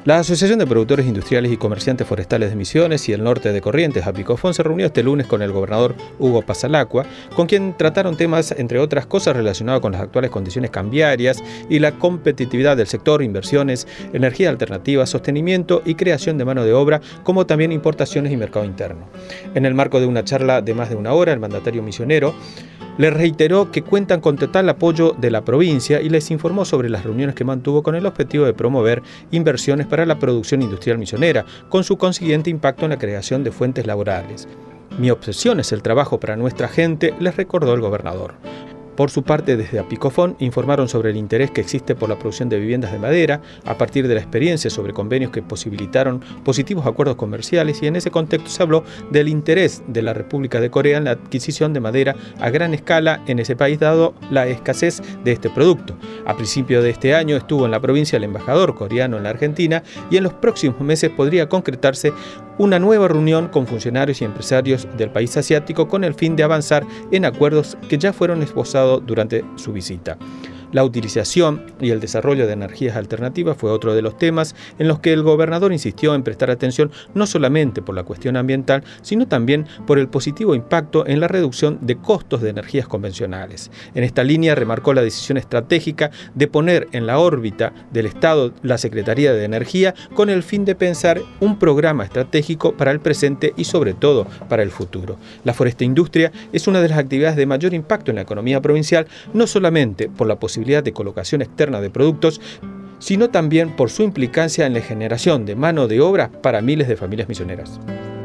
La Asociación de Productores Industriales y Comerciantes Forestales de Misiones y el norte de Corrientes, Apicofón, se reunió este lunes con el gobernador Hugo Pasalacqua, con quien trataron temas, entre otras cosas, relacionados con las actuales condiciones cambiarias y la competitividad del sector, inversiones, energía alternativa, sostenimiento y creación de mano de obra, como también importaciones y mercado interno. En el marco de una charla de más de una hora, el mandatario misionero les reiteró que cuentan con total apoyo de la provincia y les informó sobre las reuniones que mantuvo con el objetivo de promover inversiones para la producción industrial misionera, con su consiguiente impacto en la creación de fuentes laborales. Mi obsesión es el trabajo para nuestra gente, les recordó el gobernador. Por su parte, desde Apicofón informaron sobre el interés que existe por la producción de viviendas de madera, a partir de la experiencia sobre convenios que posibilitaron positivos acuerdos comerciales, y en ese contexto se habló del interés de la República de Corea en la adquisición de madera a gran escala en ese país, dado la escasez de este producto. A principios de este año estuvo en la provincia el embajador coreano en la Argentina, y en los próximos meses podría concretarse una nueva reunión con funcionarios y empresarios del país asiático con el fin de avanzar en acuerdos que ya fueron esbozados durante su visita. La utilización y el desarrollo de energías alternativas fue otro de los temas en los que el gobernador insistió en prestar atención, no solamente por la cuestión ambiental, sino también por el positivo impacto en la reducción de costos de energías convencionales. En esta línea remarcó la decisión estratégica de poner en la órbita del Estado la Secretaría de Energía, con el fin de pensar un programa estratégico para el presente y sobre todo para el futuro. La forestaindustria es una de las actividades de mayor impacto en la economía provincial, no solamente por la posibilidad de colocación externa de productos, sino también por su implicancia en la generación de mano de obra para miles de familias misioneras.